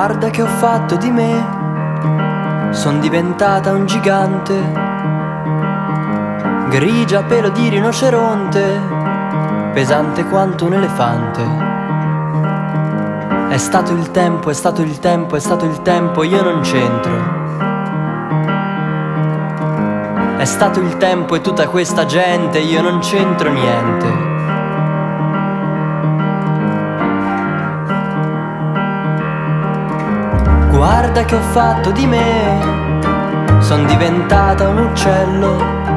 Guarda che ho fatto di me, son diventata un gigante, grigia pelo di rinoceronte, pesante quanto un elefante. È stato il tempo, è stato il tempo, è stato il tempo, io non c'entro. È stato il tempo e tutta questa gente, io non c'entro niente. Guarda che ho fatto di me, son diventata un uccello,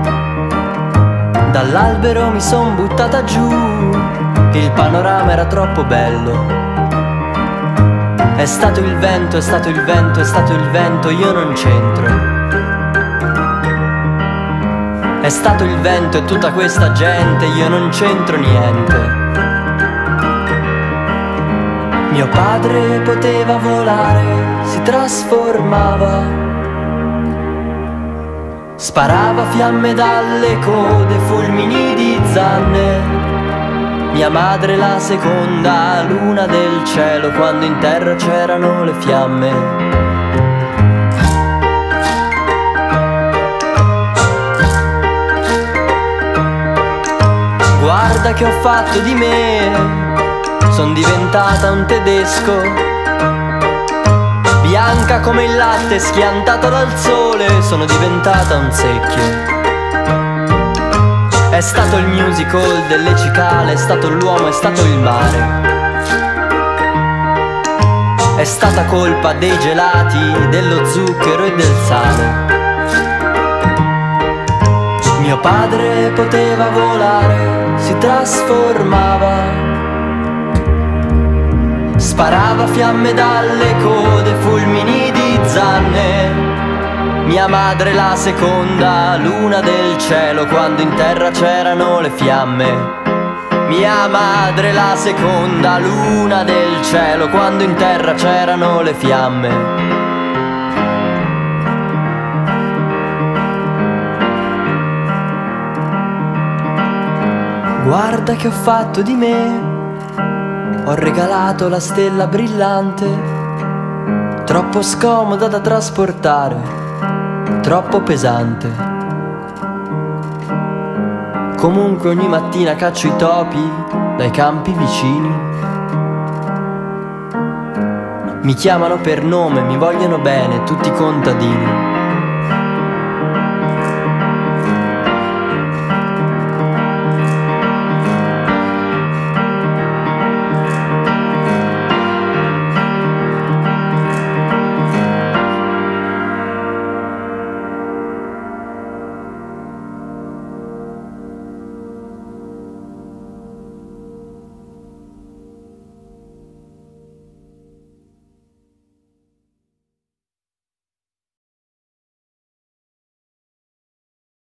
dall'albero mi son buttata giù, il panorama era troppo bello. È stato il vento, è stato il vento, è stato il vento, io non c'entro. È stato il vento e tutta questa gente, io non c'entro niente. Mio padre poteva volare, si trasformava, sparava fiamme dalle code, fulmini di zanne. Mia madre la seconda luna del cielo, quando in terra c'erano le fiamme. Guarda che ho fatto di me, son diventata un tedesco, bianca come il latte schiantato dal sole, sono diventata un secchio. È stato il musical delle cicale, è stato l'uomo, è stato il mare. È stata colpa dei gelati, dello zucchero e del sale. Mio padre poteva volare, si trasformava, sparava fiamme dalle code, fulmini di zanne. Mia madre la seconda luna del cielo, quando in terra c'erano le fiamme. Mia madre la seconda luna del cielo, quando in terra c'erano le fiamme. Guarda che ho fatto di me, ho regalato la stella brillante, troppo scomoda da trasportare, troppo pesante. Comunque ogni mattina caccio i topi dai campi vicini. Mi chiamano per nome, mi vogliono bene tutti i contadini.